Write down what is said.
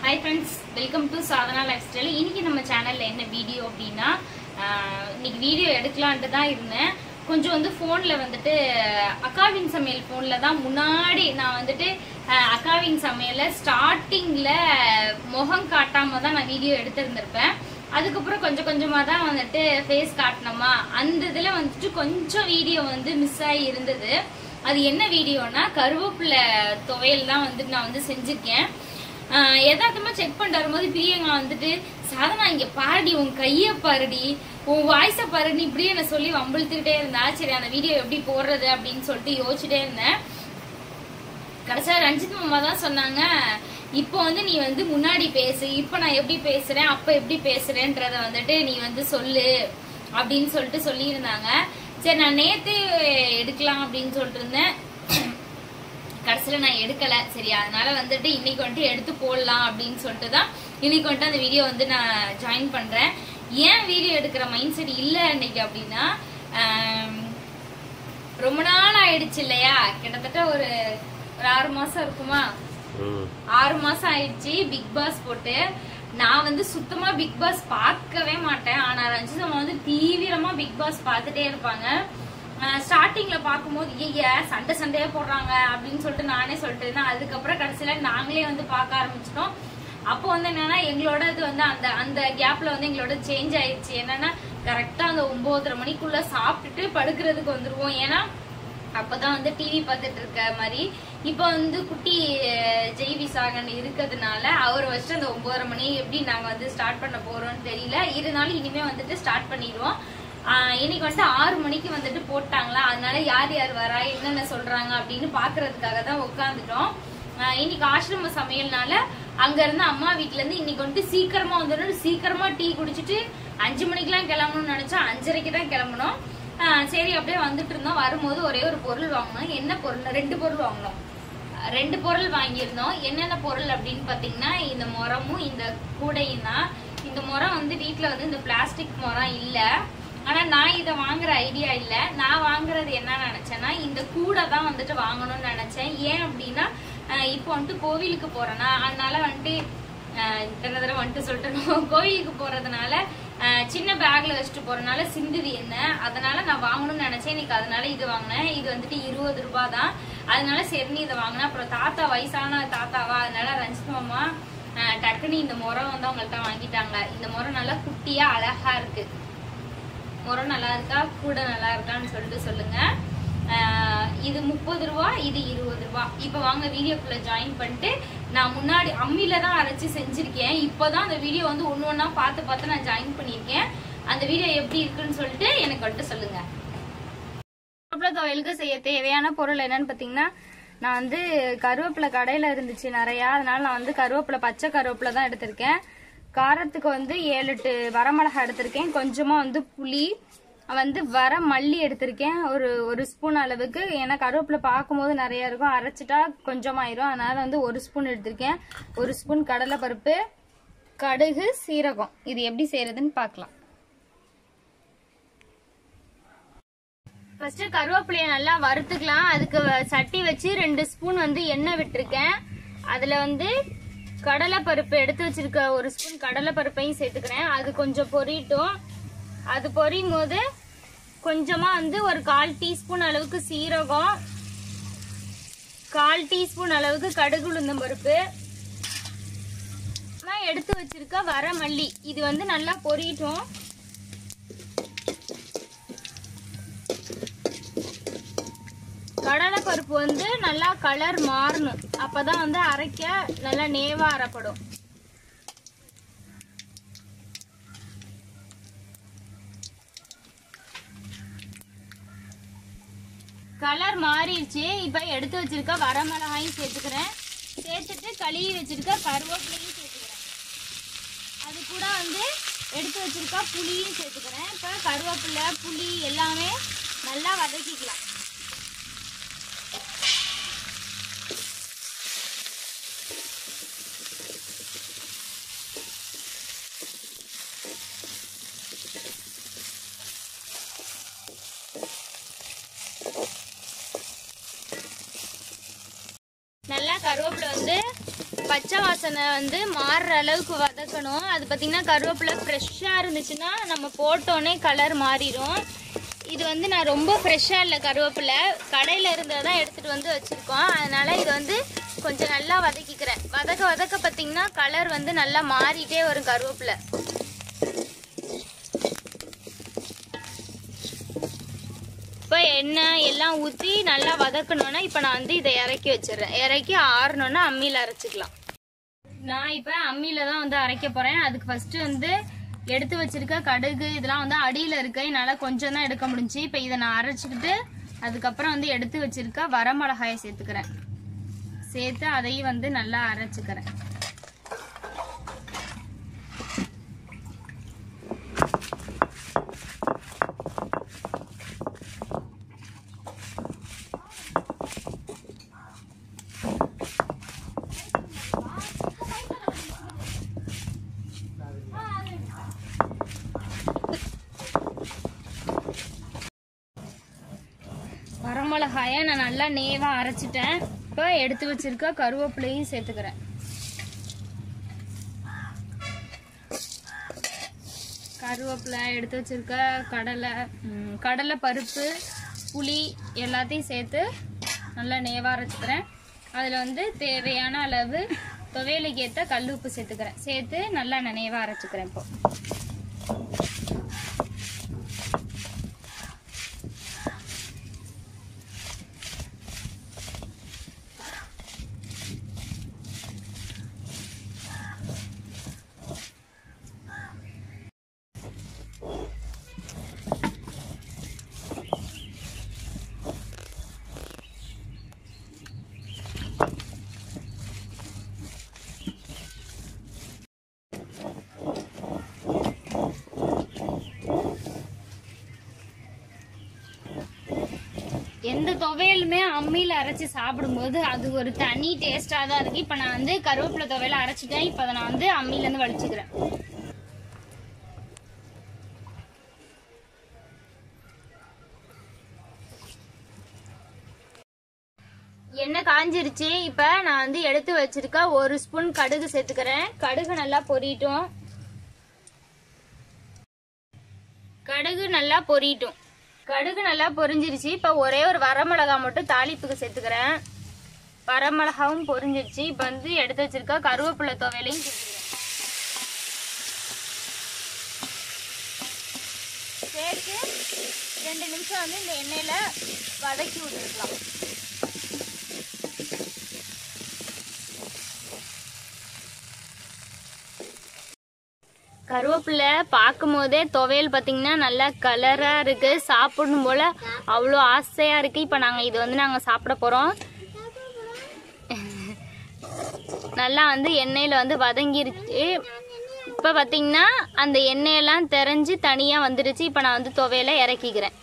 Hi friends, welcome to Sadhana Lifestyle. இன்னைக்கு நம்ம சேனல்ல என்ன வீடியோ அப்படினா இன்னைக்கு வீடியோ எடுக்கலாம்னு தான் இருந்தேன். கொஞ்சம் வந்து போன்ல வந்துட்டு அக்காவின் சமையல் போன்ல தான் முன்னாடி நான் வந்துட்டு அக்காவின் சமையல்ல ஸ்டார்டிங்ல முகம் காட்டாம தான் நான் வீடியோ எடுத்திருந்திருப்பேன். அதுக்கப்புறம் கொஞ்சம் கொஞ்சமா தான் வந்துட்டு ஃபேஸ் காட்டணுமா அந்த இதுல வந்துட்டு கொஞ்சம் வீடியோ வந்து மிஸ் ஆகி இருந்தது. அது என்ன வீடியோனா கருவேப்பிலை துவையல் தான் வந்துட்டு நான் வந்து செஞ்சிருக்கேன். எதார்த்தமா செக் பண்ணிட்டு வரும்போது பிரியங்கா வந்துட்டு சாதனா இங்க பாருடி உன் கைய பாருடி உன் வாய்ஸ பாருடி இப்படியே என்ன சொல்லி வம்பிழுத்துக்கிட்டே இருந்தா. சரி அந்த வீடியோ எப்படி போடுறது அப்படின்னு சொல்லிட்டு யோசிச்சுட்டே இருந்தேன். கடைசியா ரஞ்சித் மாமா தான் சொன்னாங்க, இப்போ வந்து நீ வந்து முன்னாடி பேசு, இப்ப நான் எப்படி பேசுறேன் அப்ப எப்படி பேசுறேன்றத வந்துட்டு நீ வந்து சொல்லு அப்படின்னு சொல்லிட்டு சொல்லி இருந்தாங்க. சரி நான் நேத்து எடுக்கலாம் அப்படின்னு சொல்லிட்டு இருந்தேன். கடைசியில நான் எடுக்கல. சரி அதனால வந்துட்டு இன்னைக்கு வந்துட்டு எடுத்து போடலாம் அப்படின்னு சொல்லிட்டு தான் இன்னைக்கு வந்துட்டு அந்த வீடியோ வந்து நான் ஜாயின் பண்றேன். ஏன் வீடியோ எடுக்கிற மைண்ட் செட் இல்ல இன்னைக்கு அப்படின்னா, ரொம்ப நாள் ஆயிடுச்சு இல்லையா, கிட்டத்தட்ட ஒரு 6 மாசம் இருக்குமா, 6 மாசம் ஆயிடுச்சு பிக் பாஸ் போட்டு. நான் வந்து சுத்தமா பிக் பாஸ் பார்க்கவே மாட்டேன். ஆனா ரஞ்சித் அம்மா வந்து தீவிரமா பிக் பாஸ் பார்த்துட்டே இருப்பாங்க. ஸ்டார்டிங்ல பாக்கும்போது சண்டையா போடுறாங்க அப்படின்னு சொல்லிட்டு நானே சொல்லிட்டு இருந்தேன். அதுக்கப்புறம் கடைசியில நாங்களே வந்து பார்க்க ஆரம்பிச்சிட்டோம். அப்போ வந்து என்னன்னா எங்களோட இது வந்து அந்த கேப்ல வந்து எங்களோட சேஞ்ச் ஆயிடுச்சு. என்னன்னா கரெக்டா அந்த 9:30 மணிக்குள்ள சாப்பிட்டுட்டு படுக்கிறதுக்கு வந்துருவோம். ஏன்னா அப்பதான் வந்து டிவி பார்த்துட்டு இருக்க மாதிரி. இப்ப வந்து குட்டி ஜெய்வி சாகன் இருக்கிறதுனால அவரை வச்சுட்டு அந்த 9:30 மணி எப்படி நாங்க வந்து ஸ்டார்ட் பண்ண போறோம்னு தெரியல. இருந்தாலும் இனிமே வந்துட்டு ஸ்டார்ட் பண்ணிடுவோம். இன்னைக்கு வந்துட்டு 6 மணிக்கு வந்துட்டு போட்டாங்களா, அதனால யார் யார் வரா என்னென்ன சொல்றாங்க அப்படின்னு பாக்குறதுக்காக தான் உட்காந்துட்டோம். இன்னைக்கு ஆசிரம சமையல்னால அங்க இருந்து அம்மா வீட்டுல இருந்து இன்னைக்கு வந்துட்டு சீக்கிரமா வந்துடும். சீக்கிரமா டீ குடிச்சிட்டு 5 மணிக்கெல்லாம் கிளம்பணும்னு நினைச்சா 5:30க்கு தான் கிளம்பணும். சரி அப்படியே வந்துட்டு இருந்தோம். வரும்போது ஒரே ஒரு பொருள் வாங்கணும். என்ன பொருள்? 2 பொருள் வாங்கணும். 2 பொருள் வாங்கியிருந்தோம். என்னென்ன பொருள் அப்படின்னு பாத்தீங்கன்னா இந்த முறமும் இந்த கூடையும் தான். இந்த முறம் வந்து வீட்டுல வந்து இந்த பிளாஸ்டிக் முறம் இல்ல. ஆனா நான் இதை வாங்குற ஐடியா இல்ல. நான் வாங்குறது என்ன நினைச்சேன்னா இந்த கூடை தான் வந்துட்டு வாங்கணும்னு நினைச்சேன். ஏன் அப்படின்னா இப்போ வந்துட்டு கோவிலுக்கு போறேன்னா, அதனால வந்துட்டு இத்தனை தடவை வந்துட்டு சொல்லிட்டு கோவிலுக்கு போறதுனால சின்ன பேக்ல வச்சுட்டு போறதுனால சிந்துது என்ன, அதனால நான் வாங்கணும்னு நினைச்சேன். இன்னைக்கு அதனால இது வாங்கினேன். இது வந்துட்டு 20 ரூபாய் தான். அதனால சரின்னு இதை வாங்கினேன். அப்புறம் தாத்தா வயசான தாத்தாவா, அதனால ரஞ்சித் மாமா டக்குன்னு இந்த முறம் வந்து அவங்கள்ட்ட வாங்கிட்டாங்க. இந்த முறம் நல்லா குட்டியா அழகா இருக்கு. முறம் நல்லா இருக்கா, கூட நல்லா இருக்கான்னு சொல்லிட்டு சொல்லுங்க. இது 30 ரூபாய், இது 20 ரூபாய். இப்ப வாங்க வீடியோக்குள்ள ஜாயின் பண்ணிட்டு, நான் முன்னாடி அம்மியில தான் அரைச்சு செஞ்சிருக்கேன். இப்பதான் அந்த வீடியோ வந்து ஒண்ணு பார்த்து நான் ஜாயின் பண்ணிருக்கேன். அந்த வீடியோ எப்படி இருக்குன்னு சொல்லிட்டு எனக்கு வந்துட்டு சொல்லுங்க. கருவேப்பிலை துவையலுக்கு செய்ய தேவையான பொருள் என்னன்னு பாத்தீங்கன்னா, நான் வந்து கருவேப்பிலை கடையில இருந்துச்சு நிறைய, அதனால நான் வந்து கருவேப்பிலை பச்சை கருவேப்பிலை தான் எடுத்திருக்கேன். காரத்துக்கு வந்து 7-8 வரமிளகாய் எடுத்திருக்கேன். கொஞ்சமா வந்து புளி வந்து வர மல்லி எடுத்திருக்கேன், ஒரு ஸ்பூன் அளவுக்கு. ஏன்னா கருவேப்பிலை பார்க்கும்போது நிறைய இருக்கும், அரைச்சிட்டா கொஞ்சமாயிரும். அதனால வந்து 1 ஸ்பூன் எடுத்திருக்கேன். 1 ஸ்பூன் கடலை பருப்பு, கடுகு, சீரகம். இது எப்படி செய்யறதுன்னு பார்க்கலாம். ஃபர்ஸ்ட் கருவேப்பிலைய நல்லா வறுத்துக்கலாம். அதுக்கு சட்டி வச்சு 2 ஸ்பூன் வந்து எண்ணெய் விட்டுருக்கேன். அதுல வந்து கடலை பருப்பு எடுத்து வச்சிருக்க 1 ஸ்பூன் கடலை பருப்பையும் சேர்த்துக்கிறேன். அது கொஞ்சம் பொரியட்டும். அது பொரியும் போது கொஞ்சமா வந்து ஒரு 1/4 டீஸ்பூன் அளவுக்கு சீரகம், 1/4 டீஸ்பூன் அளவுக்கு கடுகு உளுந்தம் பருப்பு, எடுத்து வச்சிருக்க வர மல்லி. இது வந்து நல்லா பொரியட்டும். கடலை பருப்பு வந்து நல்லா கலர் மாறணும். அப்பதான் வந்து அரைக்க நல்லா நேவா அரைப்படும். கலர் மாறிடுச்சு. இப்ப எடுத்து வச்சிருக்க வரமிளகாயும் சேர்த்துக்கிறேன். சேர்த்துட்டு கழுவி வச்சிருக்க கருவேப்பிலையும் சேர்த்துக்கிறேன். அது கூட வந்து எடுத்து வச்சிருக்க புளியும் சேர்த்துக்கிறேன். இப்ப கருவேப்பிலை புளி எல்லாமே நல்லா வதக்கிக்கலாம். நல்லா கருவேப்பிலை வந்து பச்சை வாசனை வந்து மாறுற அளவுக்கு வதக்கணும். அது பார்த்தீங்கன்னா கருவேப்பிலை ஃப்ரெஷ்ஷாக இருந்துச்சுன்னா நம்ம போட்டோன்னே கலர் மாறிடும். இது வந்து நான் ரொம்ப ஃப்ரெஷ்ஷாக இல்லை, கருவேப்பிலை கடையில் இருந்ததை தான் எடுத்துகிட்டு வந்து வச்சுருக்கோம். அதனால் இது வந்து கொஞ்சம் நல்லா வதக்கிக்கிறேன். வதக்க வதக்க பார்த்தீங்கன்னா கலர் வந்து நல்லா மாறிட்டே வரும் கருவேப்பிலை. இப்போ எண்ணெய் எல்லாம் ஊற்றி நல்லா வதக்கணுன்னா இப்போ நான் வந்து இதை இறக்கி வச்சிடுறேன். இறக்கி ஆறணுன்னா அம்மியில் அரைச்சிக்கலாம். நான் இப்போ அம்மியில் தான் வந்து அரைக்க போகிறேன். அதுக்கு ஃபஸ்ட்டு வந்து எடுத்து வச்சிருக்க கடுகு இதெல்லாம் வந்து அடியில் இருக்க, என்னால் கொஞ்சம் தான் எடுக்க முடிஞ்சு. இப்போ இதை நான் அரைச்சிக்கிட்டு அதுக்கப்புறம் வந்து எடுத்து வச்சிருக்க வரமிளகாயை சேர்த்துக்கிறேன். சேர்த்து அதையும் வந்து நல்லா அரைச்சிக்கிறேன். வரமிளகாயை நான் நல்லா நேவா அரைச்சிட்டேன். இப்போ எடுத்து வச்சிருக்க கருவேப்பிலையும் சேர்த்துக்கிறேன். கருவேப்பிலை எடுத்து வச்சிருக்க கடலை பருப்பு, புளி எல்லாத்தையும் சேர்த்து நல்லா நேவா அரைச்சிக்கிறேன். அதில் வந்து தேவையான அளவு துவையலுக்கு ஏற்ற கல் உப்பு சேர்த்துக்கிறேன். சேர்த்து நல்லா நேவா அரைச்சிக்கிறேன். இப்போ எந்த துவையலுமே அம்மியில் அரைச்சி சாப்பிடும்போது அது ஒரு தனி டேஸ்டாக தான் இருக்குது. இப்போ நான் வந்து கருவேப்பிலை துவையலை அரைச்சிட்டேன். இப்போ அதை நான் வந்து அம்மியிலேருந்து வலிச்சுக்கிறேன். எண்ணெய் காஞ்சிருச்சு. இப்போ நான் வந்து எடுத்து வச்சிருக்க 1 ஸ்பூன் கடுகு சேர்த்துக்கிறேன். கடுகு நல்லா பொரியட்டும். கடுகு நல்லா பொரிஞ்சிருச்சு. இப்போ ஒரே ஒரு வரமிளகா மட்டும் தாளிப்புக்கு சேர்த்துக்கிறேன். வரமிளகாவும் பொரிஞ்சிருச்சு. இப்போ வந்து எடுத்து வச்சிருக்க கருவேப்பிலை துவையலையும் சேர்த்து 2 நிமிஷம் வந்து இந்த எண்ணெயில வதக்கி விட்டுருக்கலாம். கருவேப்பிலை பார்க்கும் போதே துவையல் பார்த்தீங்கன்னா நல்லா கலராக இருக்குது. சாப்பிடணும் போல் அவ்வளோ ஆசையாக இருக்குது. இப்போ இது வந்து நாங்கள் சாப்பிட போகிறோம். நல்லா வந்து எண்ணெயில் வந்து வதங்கிருச்சு. இப்போ பார்த்தீங்கன்னா அந்த எண்ணெயெல்லாம் தெரிஞ்சு தனியாக வந்துடுச்சு. இப்போ நான் வந்து துவையலை இறக்கிக்கிறேன்.